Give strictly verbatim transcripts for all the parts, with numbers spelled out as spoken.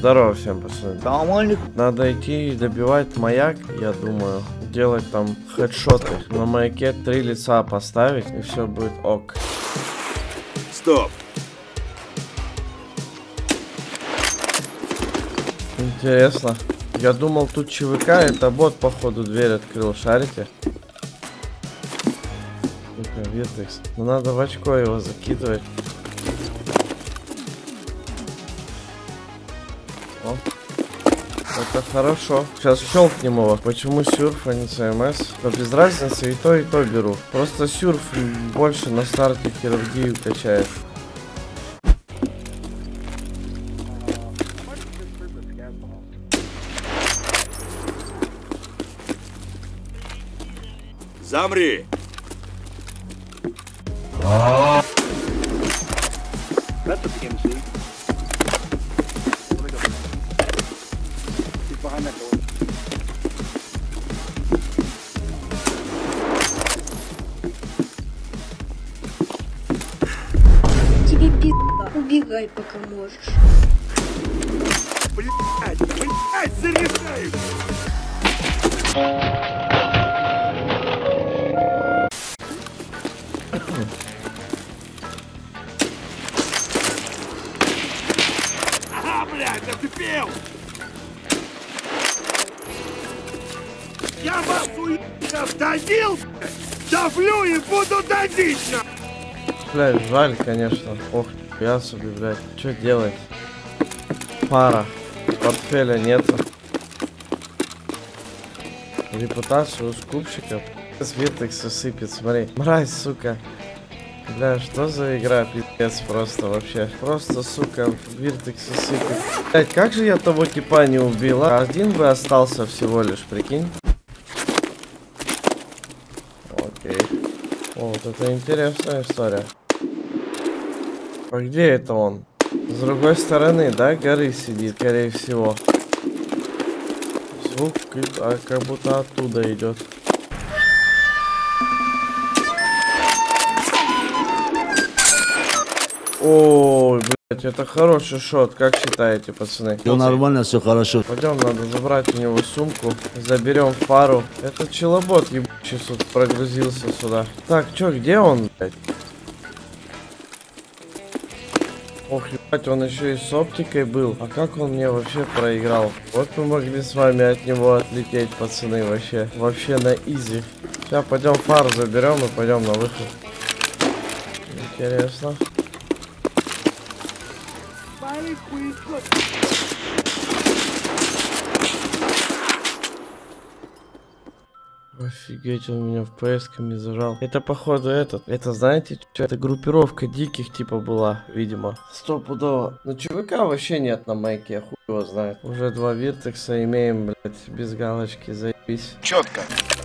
Здорово всем, пацаны. Нормально. Надо идти добивать маяк, я думаю. Делать там хедшоты. На маяке три лица поставить, и все будет ок. Стоп. Интересно. Я думал, тут ЧВК, это бот, походу, дверь открыл. Шарите? Ну-ка, Виртекс. Ну надо в очко его закидывать. О. Это хорошо. Сейчас щелкнем его. Почему сюрф, а не ЦМС? То без разницы, и то, и то беру. Просто сюрф больше на старте хирургию качает. Замри! Тебе пизда. Убегай, пока можешь. Блять, блять, заряжаю! Ага, блядь, зацепил! Я вас уебал, давил, блядь! Давлю и буду давить, на! Блядь, жаль, конечно. Ох, я себе, блядь. Что делать? Пара. Портфеля нету. Репутацию у скупщиков. С Виртекса сыпет, смотри. Мразь, сука. Бля, что за игра, пиздец, просто вообще. Просто, сука, Виртекса сыпет. Блядь, как же я того типа не убил, а? Один бы остался всего лишь, прикинь. Окей. О, вот это интересная история. А где это он? С другой стороны, да, горы сидит, скорее всего. Звук а, как будто оттуда идет. Ой, блядь, это хороший шот, как считаете, пацаны? Все нормально, все хорошо. Пойдем, надо забрать у него сумку. Заберем фару. Этот челобот ебучий тут прогрузился сюда. Так, чё, где он, блядь? Ох, ебать, он еще и с оптикой был. А как он мне вообще проиграл? Вот мы могли с вами от него отлететь, пацаны, вообще. Вообще на изи. Сейчас пойдем фару заберем и пойдем на выход. Интересно. Офигеть, он меня в пэсками зажал. Это походу этот. Это знаете, что? Это группировка диких типа была, видимо. Стопудово. Но ЧВК вообще нет на майке, хуй его знает. Уже два Виртекса имеем, блять, без галочки, заебись. Четко.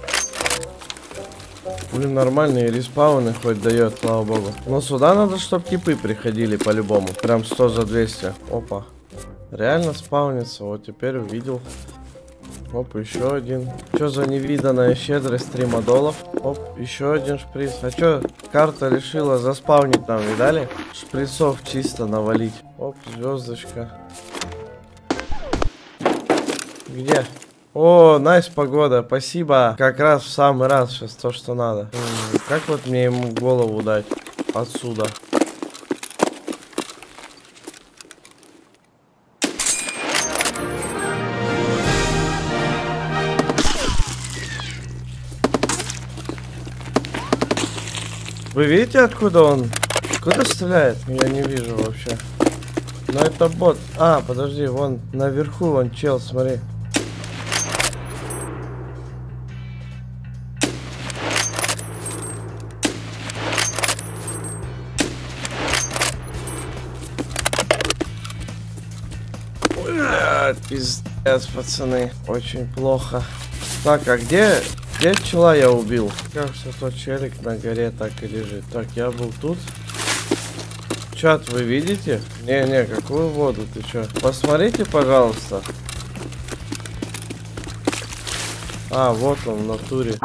Блин, нормальные респауны хоть дает, слава богу. Но сюда надо, чтобы типы приходили по-любому. Прям сто за двести. Опа. Реально спаунится, вот теперь увидел. Оп, еще один. Что за невиданная щедрость три модолов? Оп, еще один шприц. А что, карта решила заспаунить нам, видали? Шприцов чисто навалить. Оп, звездочка. Где? О, найс погода, спасибо. Как раз в самый раз сейчас то, что надо. М-м, как вот мне ему голову дать? Отсюда. Вы видите, откуда он? Куда стреляет? Я не вижу вообще. Но это бот. А, подожди, вон наверху, вон чел, смотри. Блядь, пиздец, пацаны. Очень плохо. Так, а где... Где пчела я убил? Кажется, тот челик на горе так и лежит. Так, я был тут. Чат, вы видите? Не-не, какую воду, ты чё? Посмотрите, пожалуйста. А, вот он в натуре.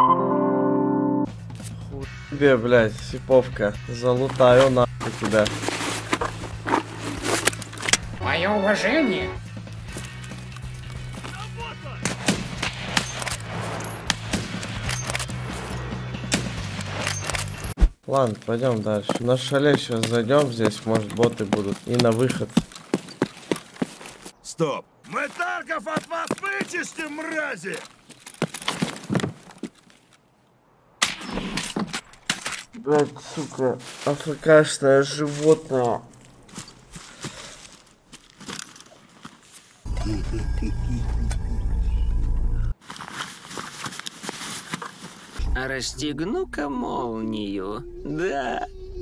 Хуй тебе, блядь, сиповка. Залутаю нахуй тебя. Мое уважение. Ладно, пойдем дальше. На шале сейчас зайдем, здесь может боты будут. И на выход. Стоп! Мы танков от вас вычистим, мрази! Блять, сука, африканское животное. Расстегну-ка молнию. Да.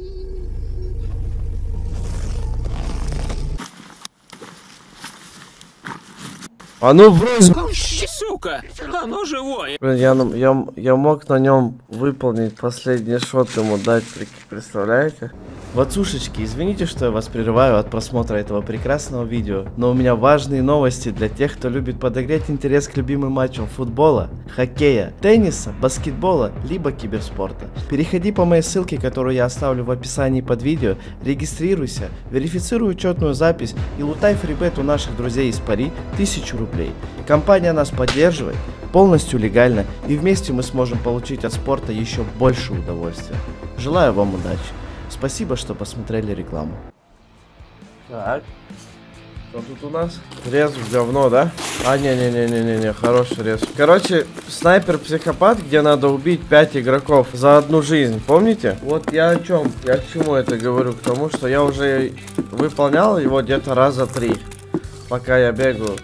А ну брось! Сука, оно живое. Блин, я, на- я, я мог на нем выполнить последний шот ему дать, прик- представляете? Вацушечки, извините, что я вас прерываю от просмотра этого прекрасного видео, но у меня важные новости для тех, кто любит подогреть интерес к любимым матчам футбола, хоккея, тенниса, баскетбола, либо киберспорта. Переходи по моей ссылке, которую я оставлю в описании под видео, регистрируйся, верифицируй учетную запись и лутай фрибет у наших друзей из Пари тысячу рублей. Компания нас поддерживает, полностью легально, и вместе мы сможем получить от спорта еще больше удовольствия. Желаю вам удачи. Спасибо, что посмотрели рекламу. Так. Что тут у нас? Рез в говно, да? А, не-не-не-не-не, хороший рез. Короче, снайпер-психопат, где надо убить пять игроков за одну жизнь, помните? Вот я о чем, я к чему это говорю? К тому, что я уже выполнял его где-то раза три, пока я бегаю.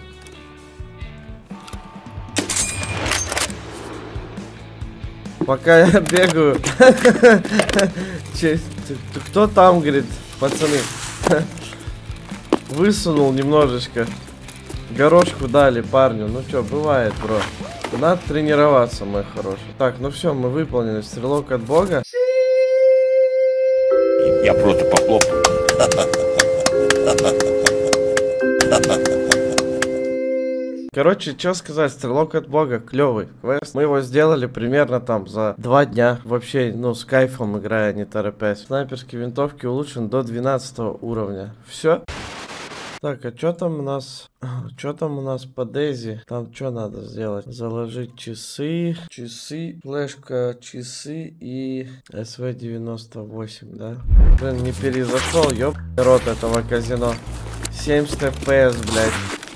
Пока я бегаю. Кто там, говорит, пацаны? Высунул немножечко. Горошку дали парню. Ну что, бывает, бро. Надо тренироваться, мой хороший. Так, ну все, мы выполнили стрелок от бога. Я просто похлопаю. Короче, что сказать, стрелок от бога, клевый квест. Мы его сделали примерно там за два дня. Вообще, ну, с кайфом играя, не торопясь. Снайперские винтовки улучшен до двенадцатого уровня. Все. Так, а что там у нас? Что там у нас по Дейзи? Там что надо сделать? Заложить часы, часы, флешка, часы и эс вэ девяносто восемь, да? Блин, не перезашел, ёб рот этого казино. семьдесят эф пи эс, блядь.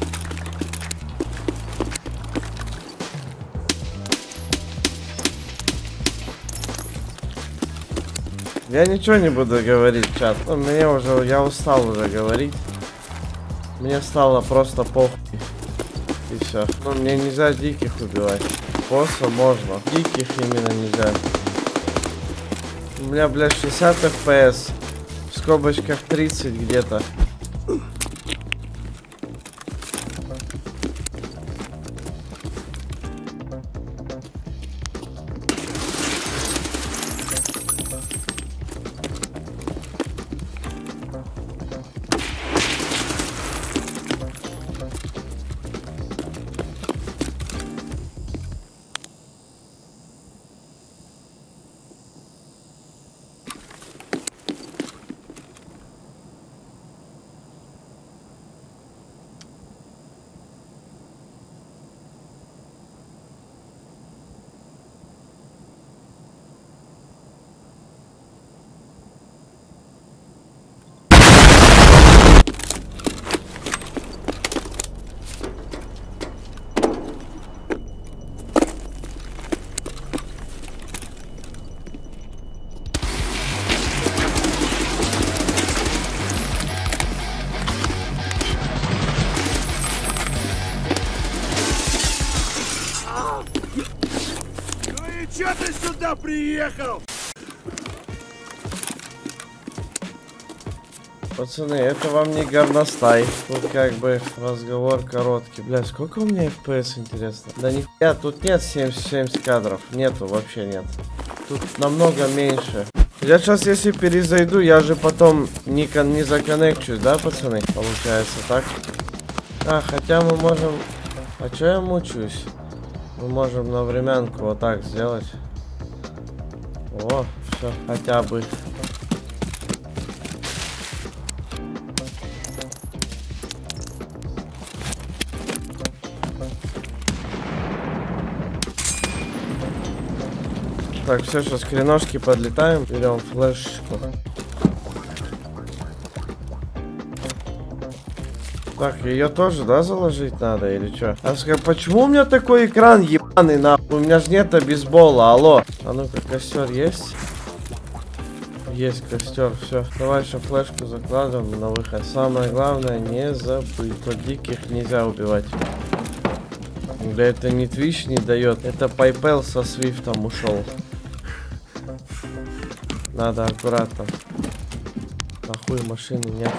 Я ничего не буду говорить, чат. Ну, мне уже, я устал уже говорить. Мне стало просто похуй. И все. Ну, мне нельзя диких убивать. Босса можно. Диких именно нельзя. У меня, блядь, шестьдесят эф пи эс. В скобочках тридцать где-то. Чё ты сюда приехал? Пацаны, это вам не горностай. Тут как бы разговор короткий. Бля, сколько у меня эф пи эс, интересно? Да нихуя, тут нет семьдесят семьдесят кадров. Нету, вообще нет. Тут намного меньше. Я сейчас, если перезайду, я же потом не, кон не законнекчусь, да, пацаны? Получается так. А, хотя мы можем... А чё я мучаюсь? Мы можем на временку вот так сделать. О, все, хотя бы. Так, все, сейчас к хреножке подлетаем. Берем флешку. Так, ее тоже, да, заложить надо или что? А скажи, почему у меня такой экран ебаный, нахуй? У меня же нет бейсбола, алло. А ну-ка, костер есть? Есть костер, все. Давай еще флешку закладываем на выход. Самое главное, не забыть. Вот диких нельзя убивать. Да это не Twitch не дает, это PayPal со свифтом ушел. Надо аккуратно. Нахуй машины нет.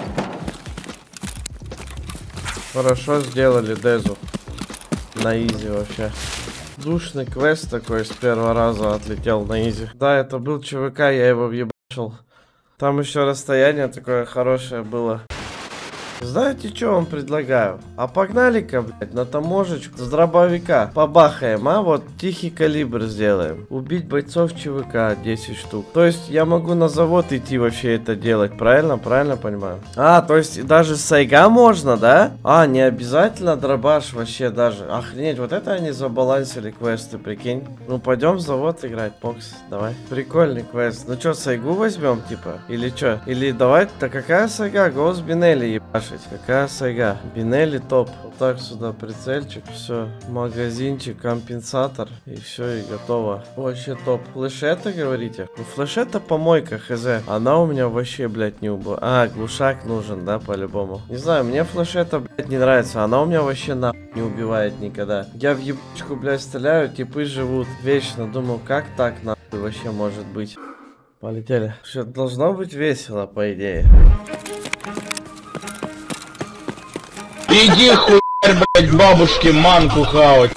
Хорошо сделали Дезу. На изи вообще. Душный квест такой, с первого раза отлетел на изи. Да, это был ЧВК, я его въебашил. Там еще расстояние такое хорошее было. Знаете, что вам предлагаю? А погнали-ка, блядь, на таможечку с дробовика. Побахаем, а? Вот тихий калибр сделаем. Убить бойцов ЧВК десять штук. То есть я могу на завод идти вообще это делать, правильно? Правильно понимаю? А, то есть даже с сайга можно, да? А, не обязательно дробаш вообще даже. Охренеть, вот это они забалансили квесты, прикинь. Ну, пойдем в завод играть, Покс, давай. Прикольный квест. Ну что, сайгу возьмем, типа? Или что? Или давай-то какая сайга? Гоус Бинелли ебашь. Какая сайга? Бинелли топ. Вот так сюда прицельчик, все. Магазинчик, компенсатор. И все, и готово. Вообще топ. Флешета, говорите? Ну, флешета помойка, хз. Она у меня вообще, блядь, не убыла. А, глушак нужен, да, по-любому. Не знаю, мне флешета, блядь, не нравится. Она у меня вообще на не убивает никогда. Я в ебучку, блядь, стреляю, типы живут вечно. Думаю, как так нахуй вообще может быть? Полетели. Все должно быть весело, по идее. Иди хуй, блядь, бабушке манку хавать.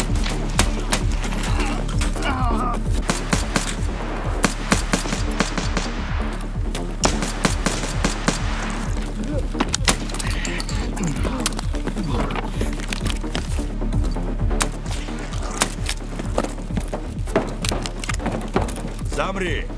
Замри!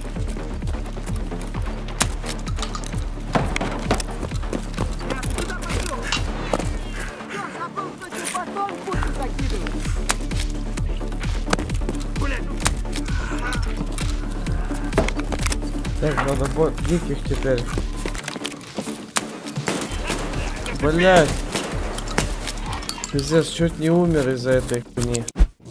Так, надо бот диких теперь. Блять. Пиздец, чуть не умер из-за этой хуйни.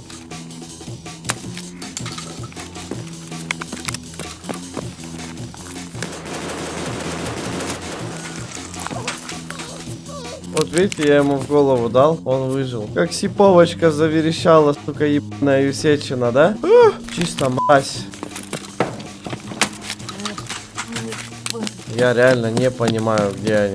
Вот видите, я ему в голову дал, он выжил. Как сиповочка заверещала, сука, ебаная юсечина, да? Ух, чисто мразь. Я реально не понимаю, где они.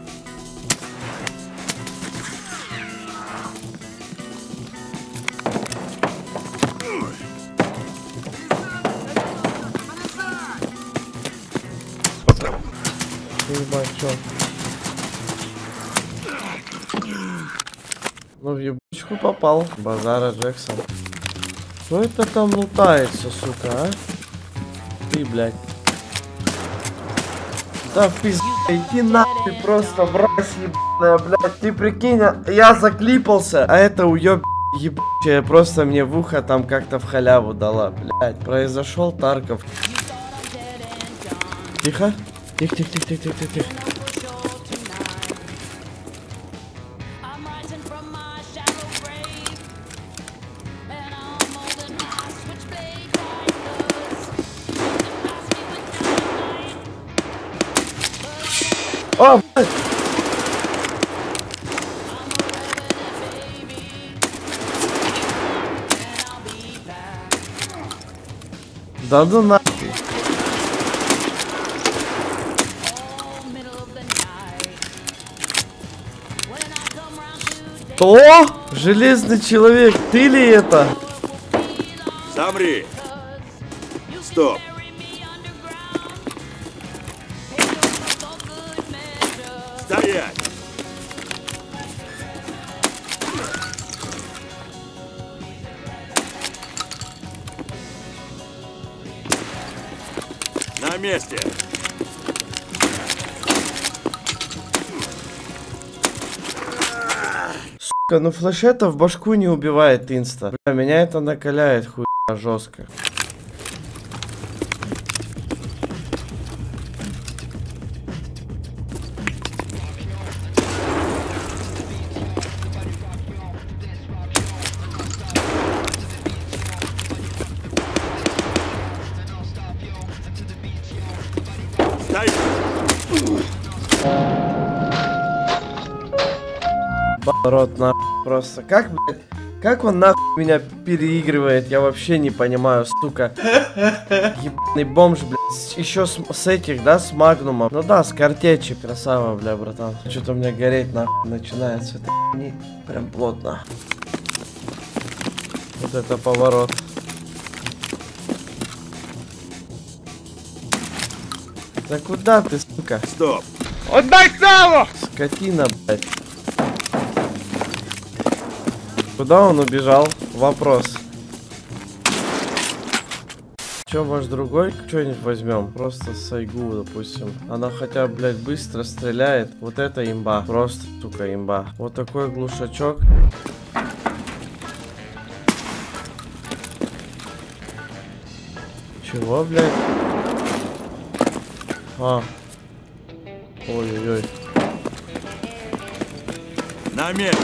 Ебать, чё? Ну, в ебучку попал. Базара Джексон. Что это там лутается, сука, а? Ты, блядь. Да пиздец, иди нахуй просто, мразь ебаная, блядь. Ты прикинь, я заклипался, а это уеб ебучая просто мне в ухо там как-то в халяву дала, блядь. Произошел Тарков. Тихо. Тихо, тихо, тихо, тихо, тихо, тихо. О, блядь! Да ну нахуй. Что? Железный человек, ты ли это? Замри! Стоп! Стоять! На месте! Сука, ну флешета в башку не убивает инста. Бля, меня это накаляет хуй жестко. рот нахуй просто. Как, блядь, как он нахуй меня переигрывает, я вообще не понимаю, сука. Ебаный бомж, блядь, еще с, с этих, да, с магнумом. Ну да, с картечи, красава, бля, братан. Что-то у меня гореть нахуй начинается, это не прям плотно. Вот это поворот. Да куда ты, сука? Стоп. Отдай сало! Скотина, блядь. Куда он убежал? Вопрос. Че, может, другой что-нибудь возьмем? Просто Сайгу, допустим. Она хотя, блядь, быстро стреляет. Вот это имба. Просто, сука, имба. Вот такой глушачок. Чего, блядь? А. Ой-ой-ой. На месте.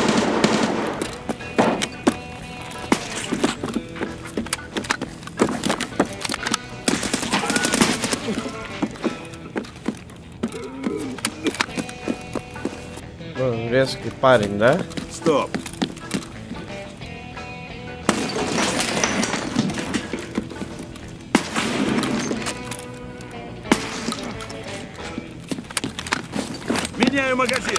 Ну, резкий парень, да? Стоп. Меняю магазин.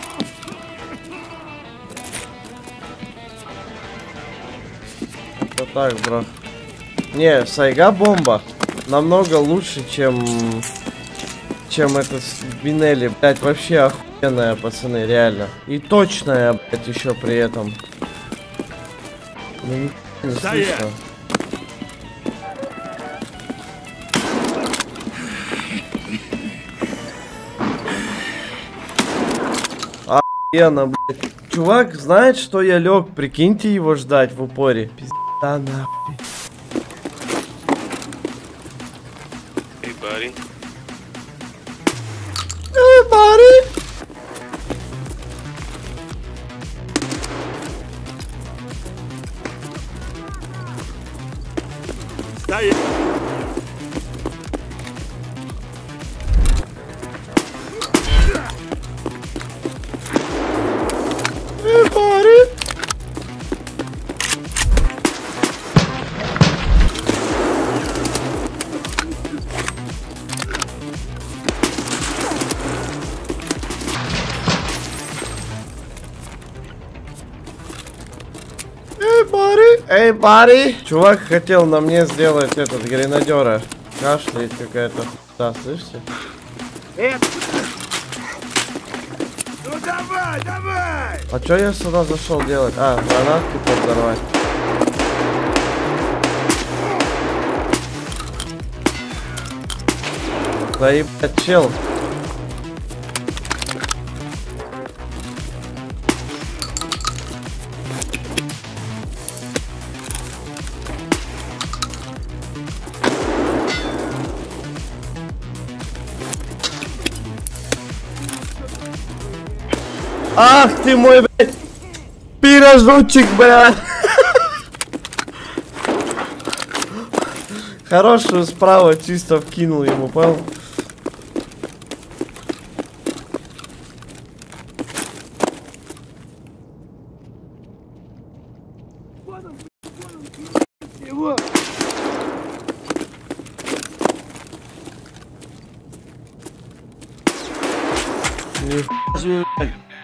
Вот так, бро. Не, Сайга бомба намного лучше, чем чем этот Бинелли, блять, вообще охуенная, пацаны, реально. И точная, блять, еще при этом. Ну, не, не слышно. Охуенно, блять. Чувак знает, что я лег, прикиньте его ждать в упоре. Пизда нахуй. Эй, парень. Эй, парень! Стоять. Эй, парень! Эй, парень! Эй, парень! Чувак хотел на мне сделать этот гренадера. Кашляет какая-то хуйта, слышите? Это... Ну давай, давай! А чё я сюда зашел делать? А, гранатки подорвать. Да ебать, чел. Ах ты мой, блядь, пирожочек, блядь. Хорошую справа чисто вкинул ему, понял? Его! Не